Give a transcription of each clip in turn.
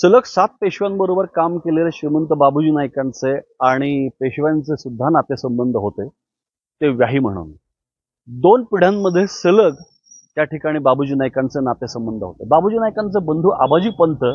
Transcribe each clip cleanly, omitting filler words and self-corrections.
सलग 7 पेशव्यांबरोबर काम केलेले श्रीमंत बाबूजी नाईकांचे आणि पेशव्यांचे सुद्धा नातेसंबंध होते, ते व्याही म्हणून. 2 पिढ्यांमध्ये सलग त्या ठिकाणी बाबूजी नाईकांचे नातेसंबंध होते. बाबूजी नाईकांचे बंधू आबाजी पंत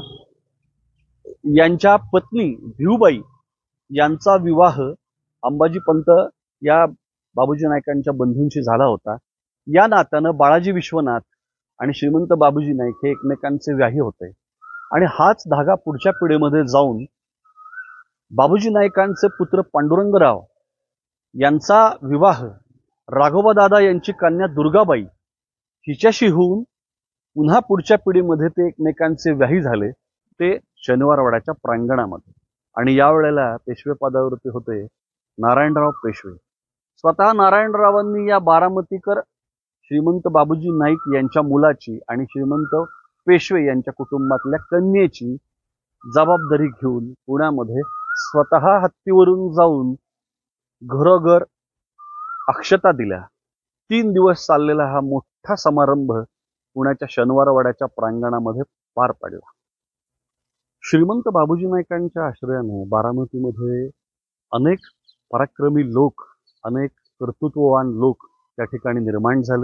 यांच्या पत्नी भिऊबाई यांचा विवाह अंबाजी पंत या बाबूजी नाईकांच्या बंधूंशी झाला होता. या नात्यानं बाळाजी विश्वनाथ आणि श्रीमंत बाबूजी नाईक हे एकमेकांचे व्याही होते. आणि हाच धागा पुढच्या पिढीमध्ये जाऊन बाबूजी नाईकांचे पुत्र पांडुरंगराव यांचा विवाह राघोबादादा यांची कन्या दुर्गाबाई हिच्याशी होऊन पुन्हा पुढच्या पिढीमध्ये ते एकमेकांचे व्याही झाले, ते शनिवारवाड्याच्या प्रांगणामध्ये. आणि यावेळेला पेशवे पदावरती होते नारायणराव पेशवे. स्वतः नारायणरावांनी या बारामतीकर श्रीमंत बाबूजी नाईक यांच्या मुलाची आणि श्रीमंत पेशवे यांच्या कुटुंबातल्या कन्येची जबाबदारी घेऊन पुण्यामध्ये स्वतः हत्तीवरून जाऊन घरोघर अक्षता दिल्या. 3 दिवस चाललेला हा मोठा समारंभ पुण्याच्या शनिवारवाड्याच्या प्रांगणामध्ये पार पडला. श्रीमंत बाबूजी नाईकांच्या आश्रयाने बारामतीमध्ये अनेक पराक्रमी लोक, अनेक कर्तृत्ववान लोक त्या ठिकाणी निर्माण झाले.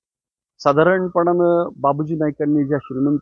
साधारणपणानं बाबूजी नाईकांनी ज्या श्रीमंत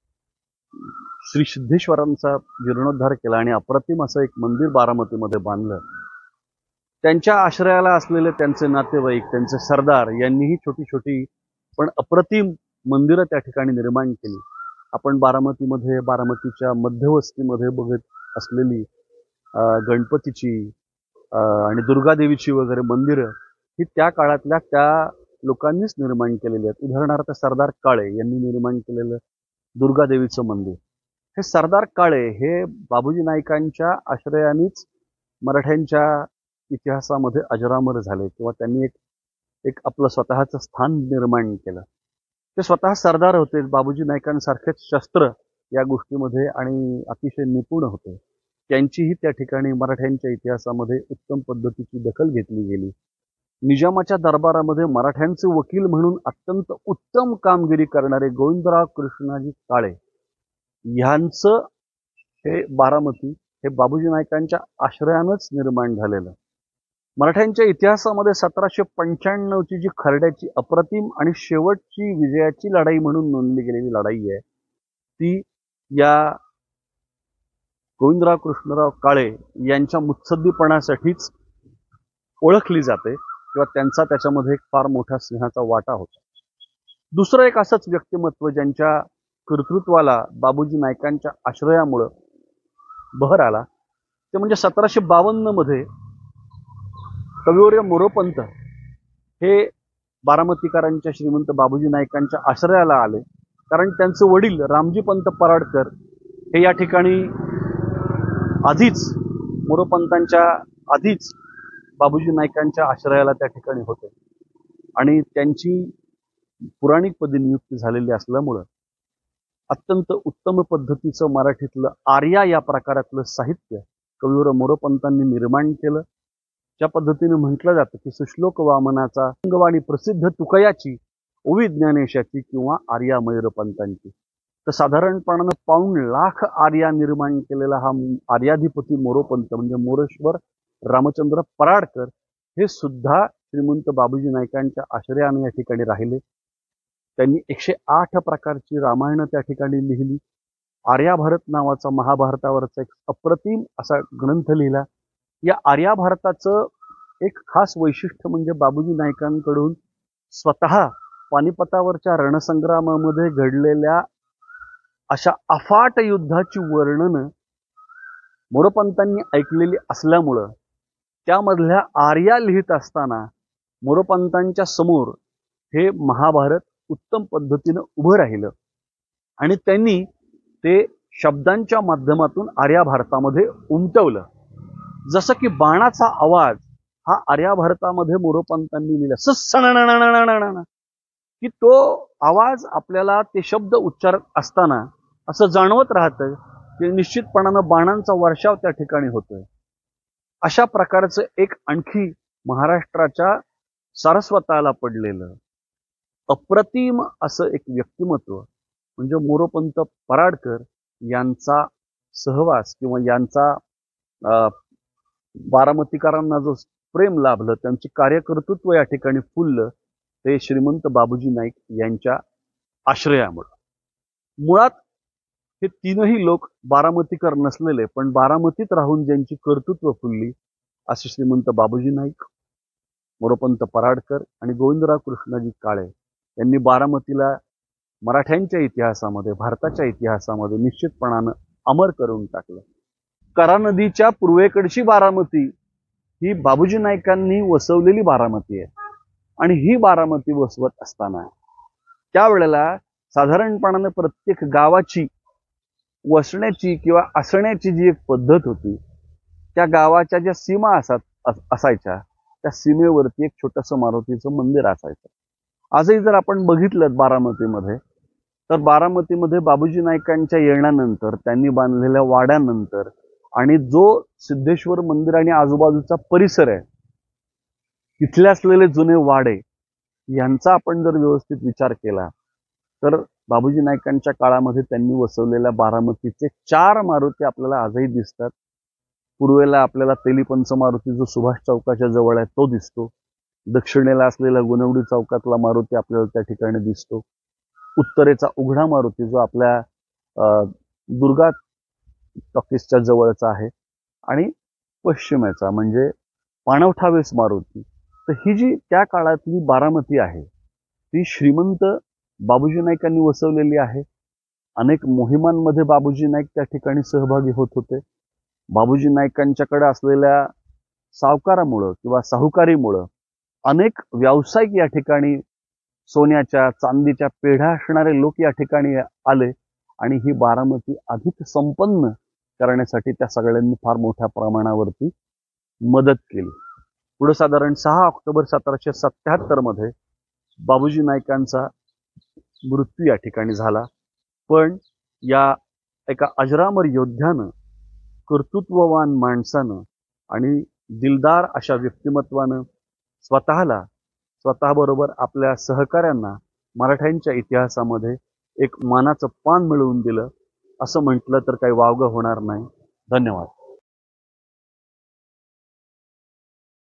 श्री सिद्धेश्वरांचा जीर्णोद्धार केला आणि अप्रतिम असं एक मंदिर बारामतीमध्ये बांधलं, त्यांच्या आश्रयाला असलेले त्यांचे नातेवाईक, त्यांचे सरदार यांनीही छोटी छोटी पण अप्रतिम मंदिरं त्या ठिकाणी निर्माण केली. आपण बारामतीमध्ये, बारामतीच्या मध्यवस्तीमध्ये बघत असलेली गणपतीची आणि दुर्गादेवीची वगैरे मंदिरं ही त्या काळातल्या त्या लोकांनीच निर्माण केलेली आहेत. उदाहरणार्थ सरदार काळे यांनी निर्माण केलेलं दुर्गादेवीचं मंदिर, हे सरदार काळे हे बाबूजी नाईकांच्या आश्रयानेच मराठ्यांच्या इतिहासामध्ये अजरामर झाले, किंवा त्यांनी एक आपलं स्वतःचं स्थान निर्माण केलं. ते स्वतः सरदार होते, बाबूजी नाईकांसारखेच शस्त्र या गोष्टीमध्ये आणि अतिशय निपुण होते. त्यांचीही त्या ठिकाणी मराठ्यांच्या इतिहासामध्ये उत्तम पद्धतीची दखल घेतली गेली. निजामाच्या दरबारामध्ये मराठ्यांचे वकील म्हणून अत्यंत उत्तम कामगिरी करणारे गोविंदराव कृष्णाजी काळे यांचं हे बारामती हे बाबूजी नाईकांच्या आश्रयानंच निर्माण झालेलं. मराठ्यांच्या इतिहासामध्ये 1795ची जी खर्ड्याची अप्रतिम आणि शेवटची विजयाची लढाई म्हणून नोंदली गेलेली लढाई आहे, ती या गोविंदराव कृष्णराव काळे यांच्या मुत्सद्दीपणासाठीच ओळखली जाते, किंवा त्यांचा त्याच्यामध्ये एक फार मोठा सिंहाचा वाटा होता. दुसरं एक असंच व्यक्तिमत्व ज्यांच्या कर्तृत्वाला बाबूजी नाईकांच्या आश्रयामुळं बहर आला, ते म्हणजे 1752 मध्ये कविवर्य मोरोपंत हे बारामतीकरांच्या श्रीमंत बाबूजी नाईकांच्या आश्रयाला आले. कारण त्यांचे वडील रामजीपंत पराडकर हे या ठिकाणी आधीच मोरोपंतांच्या आधीच बाबूजी नाईकांच्या आश्रयाला त्या ठिकाणी होते, आणि त्यांची पुराणिक पदी नियुक्ती झालेली असल्यामुळं अत्यंत उत्तम पद्धतीचं मराठीतलं आर्या या प्रकारातलं साहित्य कविवर मोरोपंतांनी निर्माण केलं. ज्या पद्धतीने म्हटलं जातं की सुश्लोक वामनाचा अंगवाणी प्रसिद्ध तुकयाची ओवी ज्ञानेशाची किंवा आर्या मयूरपंतांची, तर साधारणपणानं 1.25 लाख आर्या निर्माण केलेला हा आर्याधिपती मोरोपंत म्हणजे मोरेश्वर रामचंद्र पराडकर हे सुद्धा श्रीमंत बाबूजी नाईकांच्या आश्रयाने या ठिकाणी राहिले. त्यांनी 108 प्रकारची रामायणं त्या ठिकाणी लिहिली. आर्याभारत नावाचा महाभारतावरचा एक अप्रतिम असा ग्रंथ लिहिला. या आर्याभारताचं एक खास वैशिष्ट्य म्हणजे बाबूजी नाईकांकडून स्वतः पानिपतावरच्या रणसंग्रामामध्ये घडलेल्या अशा अफाट युद्धाची वर्णनं मोरोपंतांनी ऐकलेली असल्यामुळं त्यामधल्या आर्या लिहित असताना मोरोपंतांच्या समोर हे महाभारत उत्तम पद्धतीनं उभं राहिलं, आणि त्यांनी ते शब्दांच्या माध्यमातून आर्याभारतामध्ये उमटवलं. जसं की बाणाचा आवाज हा आर्याभारतामध्ये मोरोपंतांनी लिहिला, सणणणणणणणण, की तो आवाज आपल्याला ते शब्द उच्चारत असताना असं जाणवत राहतं की निश्चितपणानं बाणांचा वर्षाव त्या ठिकाणी होतोय. अशा प्रकारचं एक आणखी महाराष्ट्राच्या सारस्वताला पडलेलं अप्रतिम असं एक व्यक्तिमत्व म्हणजे मोरोपंत पराडकर यांचा सहवास किंवा यांचा बारामतीकरांना जो प्रेम लाभलं, त्यांचे कार्यकर्तृत्व या ठिकाणी फुललं, ते श्रीमंत बाबूजी नाईक यांच्या आश्रयामुळे. मुळात हे तीनही लोक बारामतीकर नसलेले, पण बारामतीत राहून ज्यांची कर्तृत्व फुलली असे श्रीमंत बाबूजी नाईक, मोरोपंत पराडकर आणि गोविंदराव कृष्णाजी काळे यांनी बारामतीला मराठ्यांच्या इतिहासामध्ये, भारताच्या इतिहासामध्ये निश्चितपणानं अमर करून टाकलं. करा नदीच्या पूर्वेकडची बारामती ही बाबूजी नाईकांनी वसवलेली बारामती आहे. आणि ही बारामती वसवत असताना त्यावेळेला साधारणपणाने प्रत्येक गावाची वसण्याची किंवा असण्याची जी एक पद्धत होती, त्या गावाच्या ज्या सीमा असायच्या त्या सीमेवरती एक छोटंसं मारुतीचं मंदिर असायचं. आजही जर आपण बघितलं बारामतीमध्ये, तर बारामतीमध्ये बाबूजी नाईकांच्या येण्यानंतर, त्यांनी बांधलेल्या वाड्यानंतर आणि जो सिद्धेश्वर मंदिर आणि आजूबाजूचा परिसर आहे, तिथले असलेले जुने वाडे यांचा आपण जर व्यवस्थित विचार केला तर बाबूजी नाईकांच्या काळामध्ये त्यांनी वसवलेल्या बारामतीचे 4 मारुती आपल्याला आजही दिसतात. पूर्वेला आपल्याला तेलीपंच मारुती जो सुभाष चौकाच्या जवळ आहे तो दिसतो. दक्षिणेला असलेला गुणवडी चौकातला मारुती आपल्याला त्या ठिकाणी दिसतो. उत्तरेचा उघडा मारुती जो आपल्या दुर्गा टॉकीजच्या जवळचा आहे, आणि पश्चिमेचा म्हणजे पाणवठावेस मारुती. तर ही जी त्या काळातली बारामती आहे ती श्रीमंत बाबूजी नाईकांनी वसवलेली आहे. अनेक मोहिमांमध्ये बाबूजी नाईक त्या ठिकाणी सहभागी होत होते. बाबूजी नाईकांच्याकडे असलेल्या सावकारामुळं किंवा साहुकारीमुळं अनेक व्यावसायिक या ठिकाणी सोन्याच्या चांदीच्या पेढ्या असणारे लोक या ठिकाणी आले आणि ही बारामती अधिक संपन्न करण्यासाठी त्या सगळ्यांनी फार मोठ्या प्रमाणावरती मदत केली. पुढे साधारण 6 ऑक्टोबर 1777 मध्ये बाबूजी नाईकांचा मृत्यू या ठिकाणी झाला. पण या एका अजरामर योद्ध्यानं, कर्तृत्ववान माणसानं आणि दिलदार अशा व्यक्तिमत्वानं स्वतःबरोबर आपल्या सहकाऱ्यांना मराठ्यांच्या इतिहासामध्ये एक मानाचं पान मिळवून दिलं, असं म्हटलं तर काही वावगं होणार नाही. धन्यवाद.